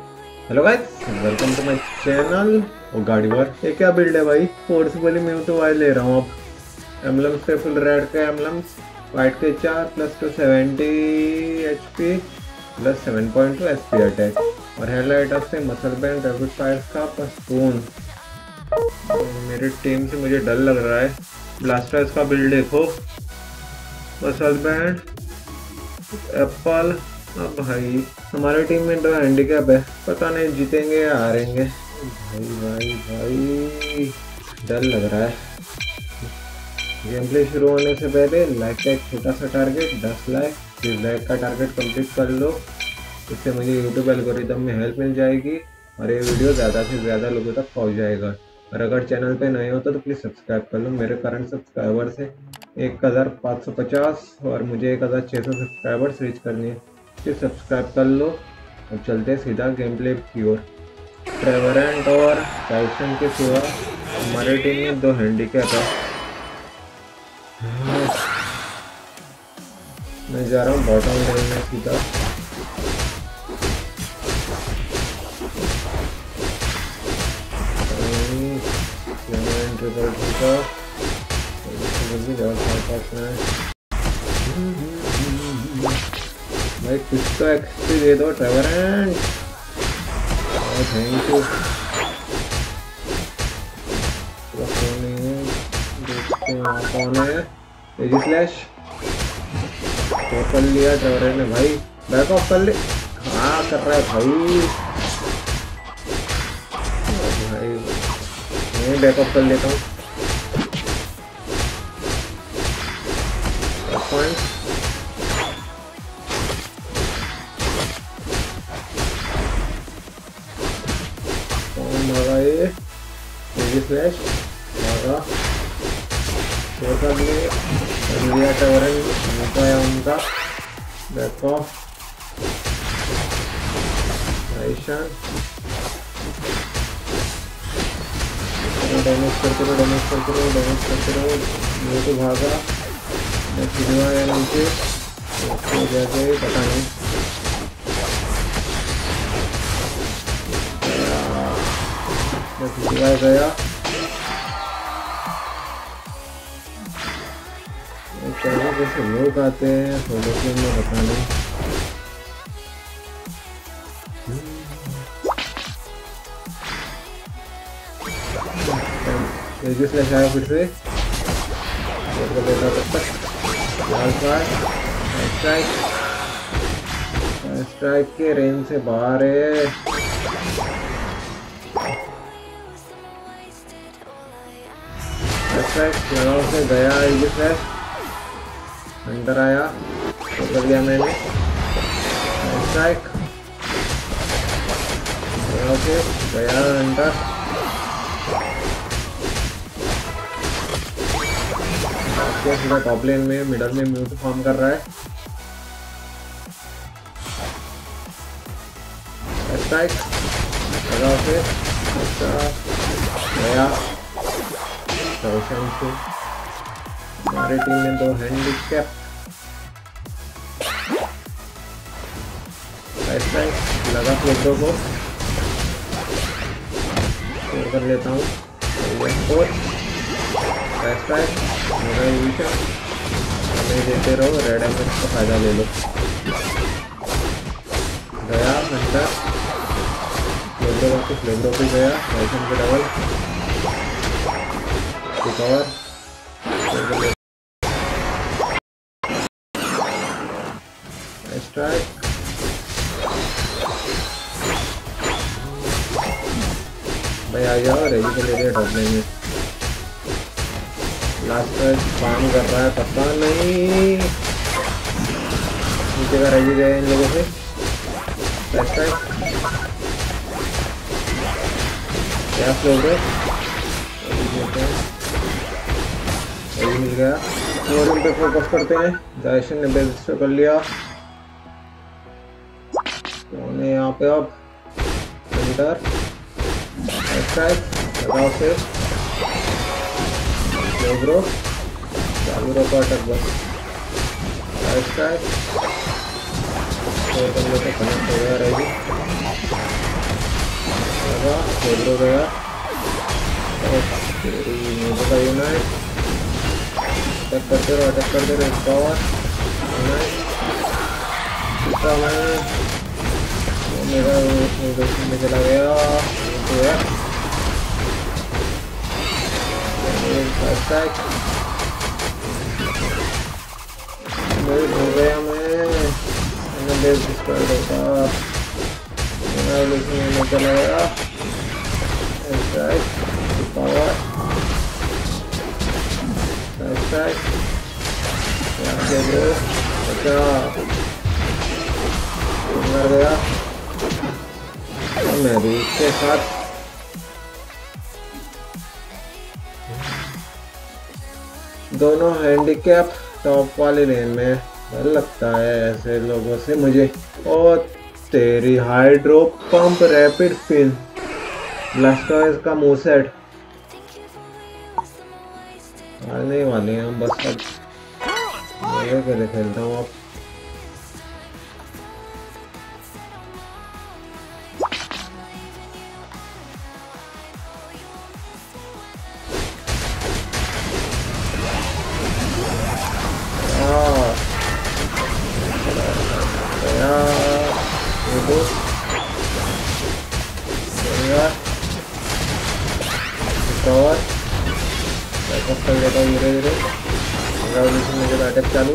Hello guys, welcome to my channel. और गाड़ी वार ये क्या बिल्ड है भाई? फोर्सफुली म्यूटो वाई ले रहा हूँ अब। एम्बलम्स पे फुल रेड के एम्बलम्स, वाइट के 4 प्लस 270 HP प्लस 7.2 SP अटैक और हेडलाइट से मसल बैंड रैपिड फायर का पस्तून। मेरी टीम से मुझे डर लग रहा है। ब्लास्टर्स का बिल्ड देखो, मसल बैंड, एप्पल। अब भाई हमारी टीम में दो हैंडीकैप है, पता नहीं जीतेंगे या हारेंगे। भाई भाई भाई डर लग रहा है। गेम प्ले शुरू होने से पहले लाइक का एक छोटा सा टारगेट 10 लाइक। इस लाइक का टारगेट कंप्लीट कर लो, इससे मुझे यूट्यूब एल्गोरिदम में हेल्प मिल जाएगी और ये वीडियो ज़्यादा से ज़्यादा लोगों तक पहुंच जाएगा। और अगर चैनल पे नए हो तो प्लीज़ सब्सक्राइब कर लो। मेरे करंट सब्सक्राइबर्स है 1550 और मुझे 1600 सब्सक्राइबर्स रीच करनी है। प्लीज़ सब्सक्राइब कर लो। अब चलते सीधा गेम प्ले की ओर। ट्रेवरेंट और टाइसन के सिवा हमारे टीम में दो हैंडीकैप है। मैं जा रहा हूँ बॉटम लेन में सीधा। भाई कुछ तो एक्सपी दे दो ट्रेवरेंट। Thank you. देखते हैं वहाँ कौन है। एजी स्लैश तो कर लिया ट्रेवरेंट ने भाई। बैक ऑफ कर ले। हाँ कर रहा है भाई। भाई मैं बैक ऑफ कर लेता हूँ। पॉइंट भागा ये स्लैश भागा तो कर लिया ट्रेवरेंट निकाया उनका बैक ऑफ। डैमेज करते रहो। ये तो भागा या नीचे हो जाए पता नहीं। गया जैसे लोग आते हैं सोलो गेम में, पता नहीं। स्लैश आया फिर से तब तक स्ट्राइक के रेंज से बाहर है। लगाओ से गया स्लैश, अंदर आया तो कर लिया मैंने स्ट्राइक। लगाओ से गया अंदर, सीधा टॉप लेन में मिडल में म्यूट फॉर्म कर रहा है। स्ट्राइक लगाओ से गया। हमारे टीम में दो हैंडीकैप। लगा फ्लोटो को स्कोर कर लेता हूँ। हमें देते रहो, रेड एम का फायदा ले लो। गया घंटा फ्लेग्रो पे गया टाइसन पे डबल रिकवर। स्ट्राइक भाई आ जाओ। रेजी को ले रहे टॉप लेन में। लास्ट काम कर रहा है पता नहीं। नीचे का रेजी गया इन लोगों से। क्या फ्लोर मिल गया। फ्लोरिंग पे फोकस करते हैं। डायरेक्शन ने बेस कर लिया। कौन है यहाँ पे अब? अंदर लगाओ से ब्रो चालू रखो अटक बस। कनेक्ट हो गया रहेगी। लगा हो गया। मुझे का यूनाइट अटैक करते रहो पावर यूनाइट मेरा में चला गया तो है हो गया मैंने बेस डिस्ट्रॉय होता में चला गया पावर अच्छा मर गया मैं भी इसके साथ दोनों हैंडीकैप टॉप वाली लेन में डर लगता है ऐसे लोगों से मुझे। और तेरी hydro pump rapid spin Blastoise का मूव सेट आने वाले हैं हम बस अब मजे के लिए खेलता हूँ अब। कर लेता हूँ धीरे धीरे रेवोल्यूशन में जब अटैक चालू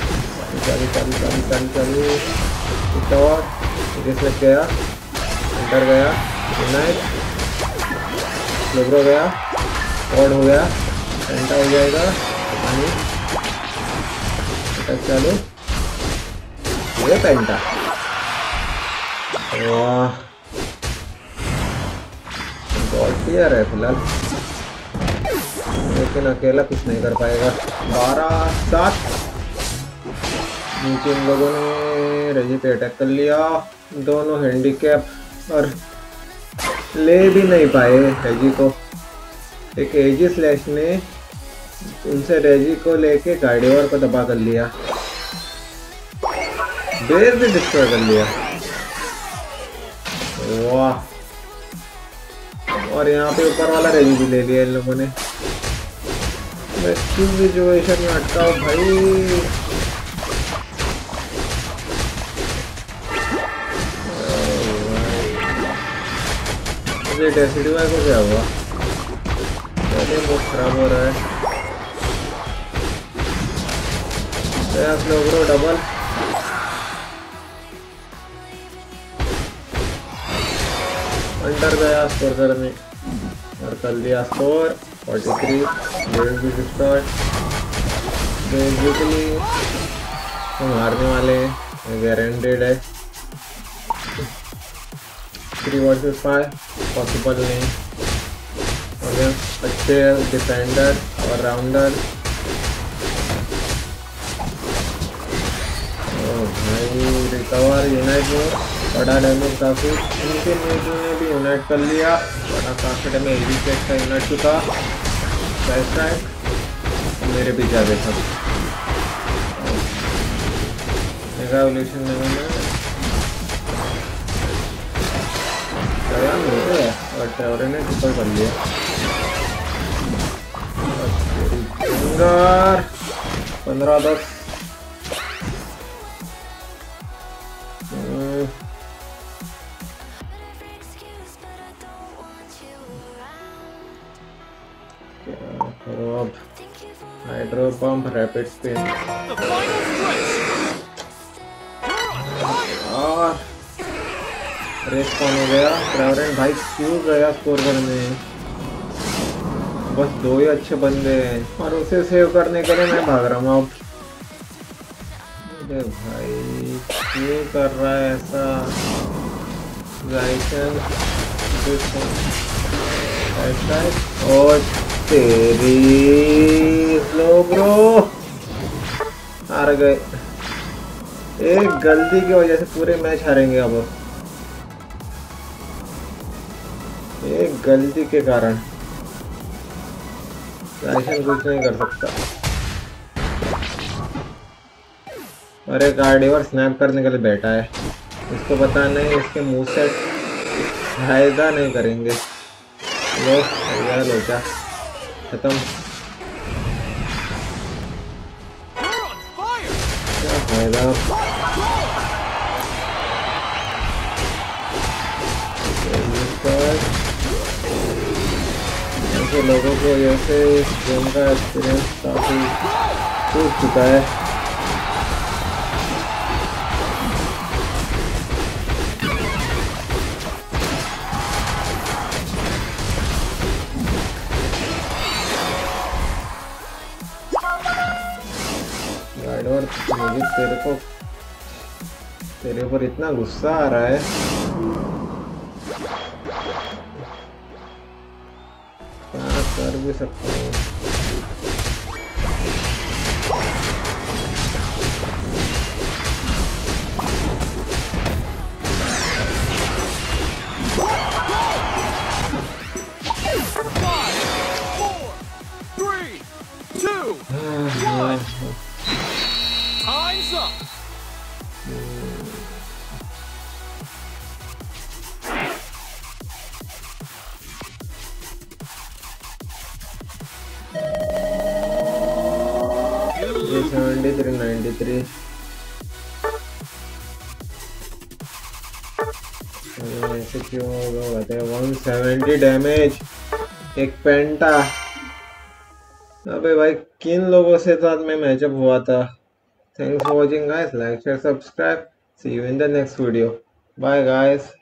लग गया अंदर गया यूनाइट लोब्रो गया ऑड हो गया पेंटा हो जाएगा अटैक चालू ये पेंटा वाह गॉड टियर है फिलहाल लेकिन अकेला कुछ नहीं कर पाएगा। 12-7 नीचे इन लोगों ने रेजी पे अटैक कर लिया। दोनों हैंडीकैप और ले भी नहीं पाए रेजी को। एक एजी स्लैश ने उनसे रेजी को लेके गार्डिवर को दबा कर लिया, बेस भी डिस्ट्रॉय कर लिया। वाह और यहाँ पे ऊपर वाला रेजी भी ले लिया इन लोगों ने। सिचुएशन में अटकाओ भाई। मुझे डेसिडी वाई को क्या हुआ? बहुत खराब हो रहा है। लोग्रो डबल अंडर गया स्कोर करने और कर लिया स्कोर 43। बेसिकली मारने वाले गारंटेड है। 3 वर्सेस 5 पॉसिबल नहीं। अच्छे डिफेंडर और राउंडर भाई रिकवर यूनाइट में बड़ा डैमेज काफ़ी इनके न्यूज़ ने भी यूनाइट कर लिया। बड़ा काफ़ी डैमेज एजी चेक का यूनाइट चुका मेरे पीछे आ गए सब रेवोल्यूशन में और ट्रेवर ने ट्रिपल कर लिया। 15-10 हाइड्रो पंप रैपिड स्पिन और रेस कौन हो गया? ट्रेवरेंट भाई क्यों गया स्कोर करने? बस 2 ही अच्छे बंदे हैं और उसे सेव करने के लिए मैं भाग रहा हूँ अब। अरे भाई क्यों कर रहा है ऐसा? और तेरी स्लो ब्रो हार गए। एक गलती की वजह से पूरे मैच हारेंगे अब। एक गलती के कारण राइशन कुछ नहीं कर सकता। अरे गार्डिवर स्नैप करने के लिए बैठा है, इसको पता नहीं इसके मूव सेट फायदा नहीं करेंगे। लो यार लोचा खत्म। क्या फायदा। ऐसे लोगों को जैसे इस गेम का एक्सपीरियंस काफी टूट चुका है। गाइडवर मुझे तेरे ऊपर इतना गुस्सा आ रहा है। क्या कर भी सकता हूँ। Time's up. ये 73 93 ऐसे क्यों होगा। 170 डैमेज एक पेंटा। अबे भाई किन लोगों से साथ में मैचअप हुआ था। Thanks for watching guys, like share subscribe, see you in the next video, bye guys.